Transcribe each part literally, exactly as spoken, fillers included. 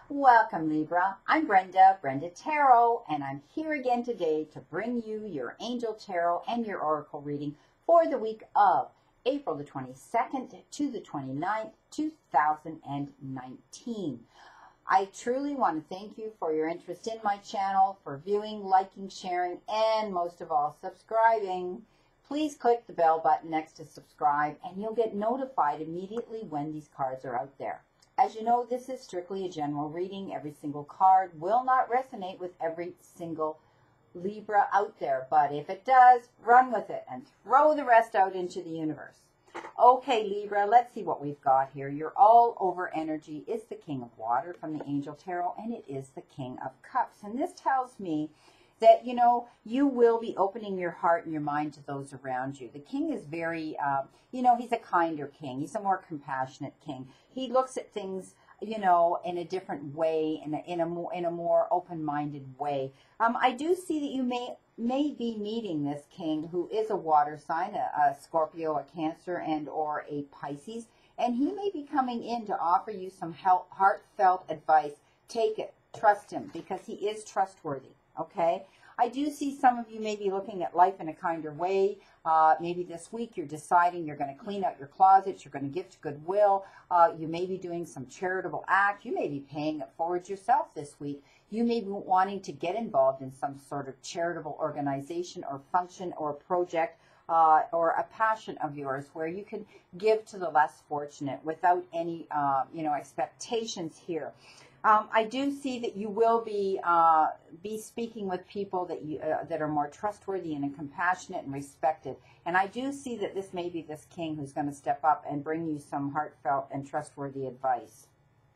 Welcome, Libra. I'm Brenda, Brenda Tarot, and I'm here again today to bring you your Angel Tarot and your Oracle reading for the week of April the twenty-second to the twenty-ninth, two thousand nineteen. I truly want to thank you for your interest in my channel, for viewing, liking, sharing, and most of all, subscribing. Please click the bell button next to subscribe, and you'll get notified immediately when these cards are out there. As you know, this is strictly a general reading. Every single card will not resonate with every single Libra out there, but if it does, run with it and throw the rest out into the universe. Okay, Libra, let's see what we've got here. Your all-over energy is the King of Water from the Angel Tarot, and it is the King of Cups. And this tells me that, you know, you will be opening your heart and your mind to those around you. The king is very, uh, you know, he's a kinder king. He's a more compassionate king. He looks at things, you know, in a different way, in a, in a more, in a more open-minded way. Um, I do see that you may, may be meeting this king who is a water sign, a, a Scorpio, a Cancer, and or a Pisces. And he may be coming in to offer you some help, heartfelt advice. Take it. Trust him, because he is trustworthy. Okay, I do see some of you may be looking at life in a kinder way. Uh, maybe this week you're deciding you're going to clean out your closets, you're going to give to Goodwill. Uh, you may be doing some charitable act. You may be paying it forward yourself this week. You may be wanting to get involved in some sort of charitable organization or function or project uh, or a passion of yours where you can give to the less fortunate without any, uh, you know, expectations here. Um, I do see that you will be uh, be speaking with people that you uh, that are more trustworthy and compassionate and respected. And I do see that this may be this king who's going to step up and bring you some heartfelt and trustworthy advice.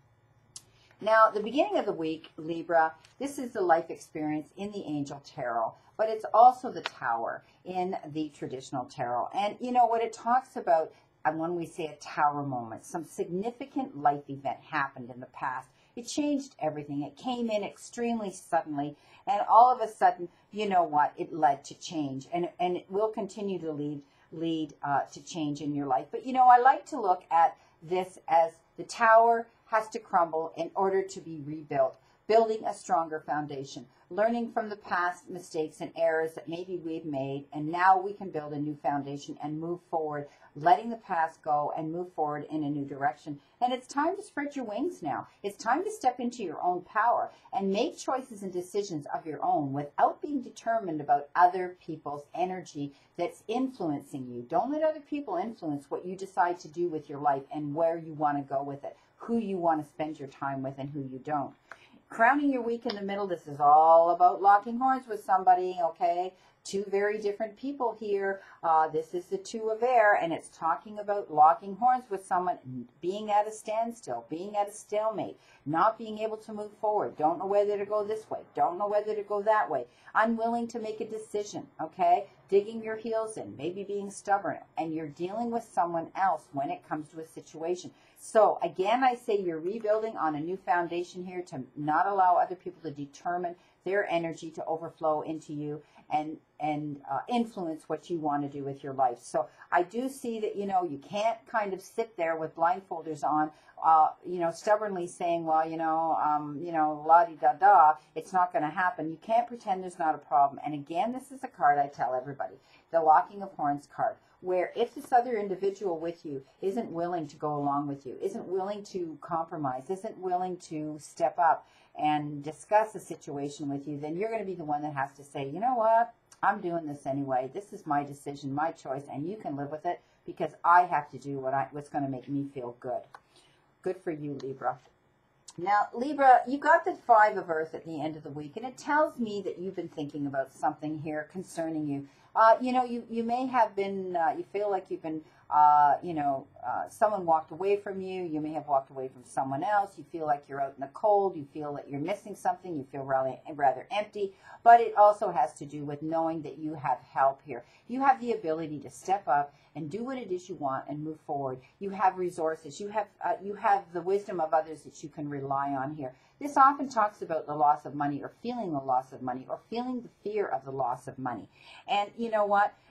Now, the beginning of the week, Libra, this is the life experience in the Angel Tarot, but it's also the Tower in the traditional tarot. And you know what it talks about, and when we say a tower moment, some significant life event happened in the past. It changed everything. It came in extremely suddenly, and all of a sudden, you know what, it led to change, and, and it will continue to lead, lead uh, to change in your life. But, you know, I like to look at this as the tower has to crumble in order to be rebuilt, building a stronger foundation, learning from the past mistakes and errors that maybe we've made, and now we can build a new foundation and move forward, letting the past go and move forward in a new direction. And it's time to spread your wings now. It's time to step into your own power and make choices and decisions of your own without being determined about other people's energy that's influencing you. Don't let other people influence what you decide to do with your life and where you want to go with it, who you want to spend your time with and who you don't. Crowning your week in the middle, this is all about locking horns with somebody, okay? Two very different people here. Uh, this is the Two of Air, and it's talking about locking horns with someone, being at a standstill, being at a stalemate, not being able to move forward. Don't know whether to go this way. Don't know whether to go that way. Unwilling to make a decision, okay? Digging your heels in, maybe being stubborn, and you're dealing with someone else when it comes to a situation. So, again, I say you're rebuilding on a new foundation here to not allow other people to determine their energy to overflow into you and and uh, influence what you want to do with your life. So I do see that, you know, you can't kind of sit there with blindfolders on, uh, you know, stubbornly saying, well, you know, um, you know, la-di-da-da, it's not going to happen. You can't pretend there's not a problem. And again, this is a card I tell everybody, the Locking of Horns card, where if this other individual with you isn't willing to go along with you, isn't willing to compromise, isn't willing to step up and discuss a situation with you, then you're going to be the one that has to say, you know what, I'm doing this anyway. This is my decision, my choice, and you can live with it because I have to do what I, what's going to make me feel good. Good for you, Libra. Now, Libra, you got the Five of Earth at the end of the week, and it tells me that you've been thinking about something here concerning you. Uh, you know, you, you may have been, uh, you feel like you've been, uh, you know, uh, someone walked away from you. You may have walked away from someone else. You feel like you're out in the cold. You feel that you're missing something. You feel rather, rather empty. But it also has to do with knowing that you have help here. You have the ability to step up and do what it is you want and move forward. You have resources. You have, uh, you have the wisdom of others that you can rely on here. This often talks about the loss of money or feeling the loss of money or feeling the fear of the loss of money. And you know what?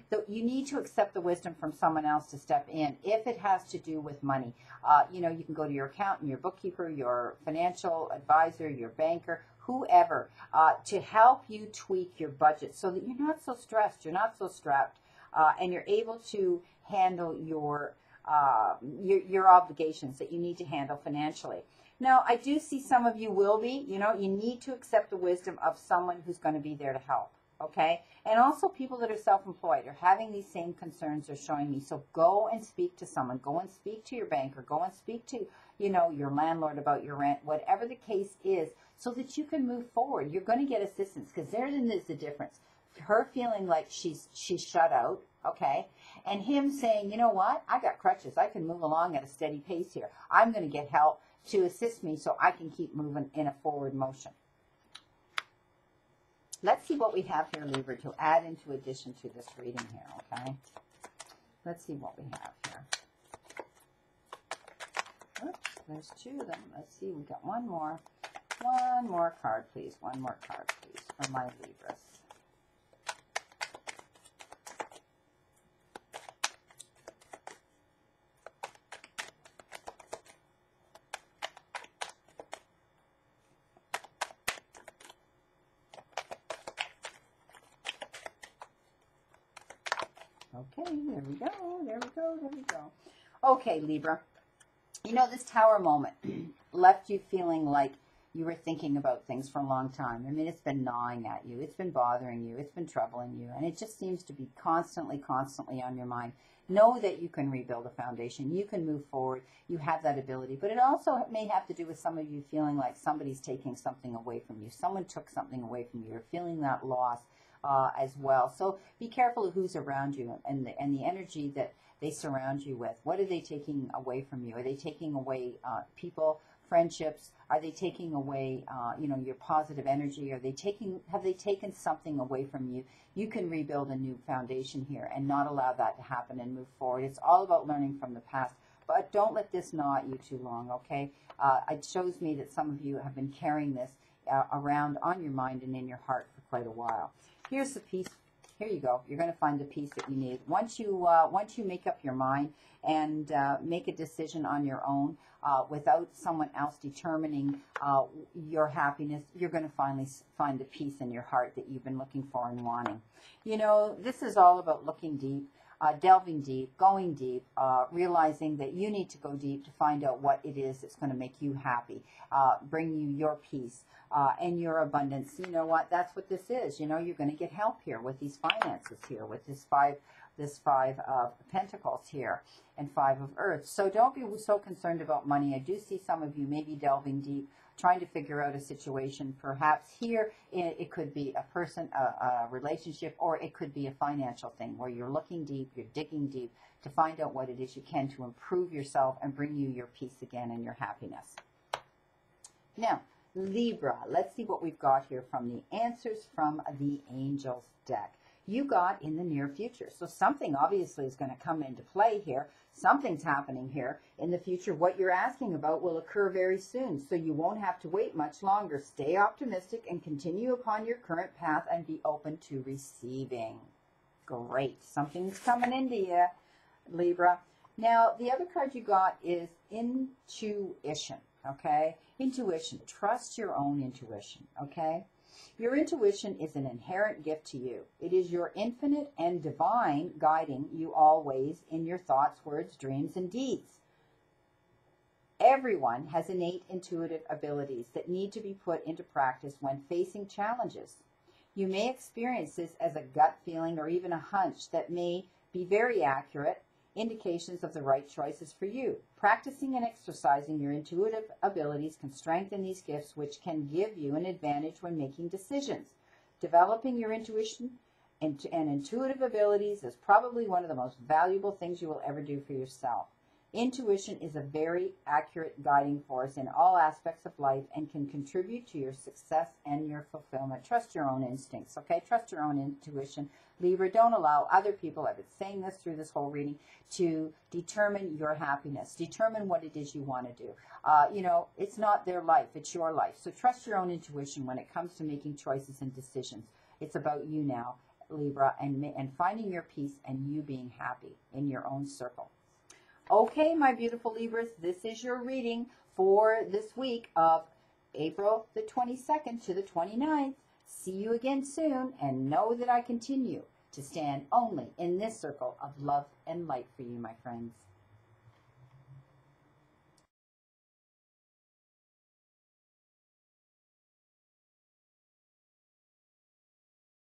the, you need to accept the wisdom from someone else to step in if it has to do with money. Uh, you know, you can go to your accountant, your bookkeeper, your financial advisor, your banker, whoever, uh, to help you tweak your budget so that you're not so stressed, you're not so strapped, uh, and you're able to handle your, uh, your your obligations that you need to handle financially. Now, I do see some of you will be, you know, you need to accept the wisdom of someone who's going to be there to help, okay? And also people that are self-employed are having these same concerns they're showing me. So go and speak to someone. Go and speak to your banker. Go and speak to, you know, your landlord about your rent, whatever the case is, so that you can move forward. You're going to get assistance, because therein is the difference. Her feeling like she's she's shut out, okay, and him saying, you know what, I got crutches. I can move along at a steady pace here. I'm going to get help to assist me so I can keep moving in a forward motion. Let's see what we have here, Libra, to add into addition to this reading here, okay? Let's see what we have here. Oops, there's two of them. Let's see, we got one more. One more card, please. One more card, please, for my Libras. Okay, there we go, there we go, there we go. Okay, Libra, you know, this Tower moment left you feeling like you were thinking about things for a long time. I mean, it's been gnawing at you. It's been bothering you. It's been troubling you. And it just seems to be constantly, constantly on your mind. Know that you can rebuild a foundation. You can move forward. You have that ability. But it also may have to do with some of you feeling like somebody's taking something away from you. Someone took something away from you. You're feeling that loss. Uh, as well. So be careful of who's around you and the, and the energy that they surround you with. What are they taking away from you? Are they taking away uh, people, friendships? Are they taking away, uh, you know, your positive energy? Are they taking, have they taken something away from you? You can rebuild a new foundation here and not allow that to happen and move forward. It's all about learning from the past. But don't let this gnaw at you too long, okay? Uh, it shows me that some of you have been carrying this uh, around on your mind and in your heart for quite a while. Here's the piece. Here you go. You're going to find the piece that you need. Once you uh, once you make up your mind and uh, make a decision on your own uh, without someone else determining uh, your happiness, you're going to finally find the peace in your heart that you've been looking for and wanting. You know, this is all about looking deep, uh, delving deep, going deep, uh, realizing that you need to go deep to find out what it is that's going to make you happy, uh, bring you your peace. Uh, and your abundance. You know what? That's what this is. You know, you're going to get help here with these finances here, with this five, this five of Pentacles here, and five of Earth. So don't be so concerned about money. I do see some of you maybe delving deep, trying to figure out a situation. Perhaps here it, it could be a person, a, a relationship, or it could be a financial thing where you're looking deep, you're digging deep to find out what it is you can to improve yourself and bring you your peace again and your happiness. Now, Libra, let's see what we've got here from the answers from the Angels deck. You got in the near future. So something obviously is going to come into play here. Something's happening here in the future. What you're asking about will occur very soon, so you won't have to wait much longer. Stay optimistic and continue upon your current path and be open to receiving. Great. Something's coming into you, Libra. Now, the other card you got is intuition, okay? Intuition. Trust your own intuition, okay? Your intuition is an inherent gift to you. It is your infinite and divine guiding you always in your thoughts, words, dreams, and deeds. Everyone has innate intuitive abilities that need to be put into practice when facing challenges. You may experience this as a gut feeling or even a hunch that may be very accurate indications of the right choices for you. Practicing and exercising your intuitive abilities can strengthen these gifts, which can give you an advantage when making decisions. Developing your intuition and, and intuitive abilities is probably one of the most valuable things you will ever do for yourself. Intuition is a very accurate guiding force in all aspects of life and can contribute to your success and your fulfillment. Trust your own instincts, okay? Trust your own intuition. Libra, don't allow other people, I've been saying this through this whole reading, to determine your happiness. Determine what it is you want to do. Uh, you know, it's not their life, it's your life. So trust your own intuition when it comes to making choices and decisions. It's about you now. Libra, and, and finding your peace and you being happy in your own circle. Okay, my beautiful Libras, this is your reading for this week of April the twenty-second to the twenty-ninth. See you again soon, and know that I continue to stand only in this circle of love and light for you, my friends.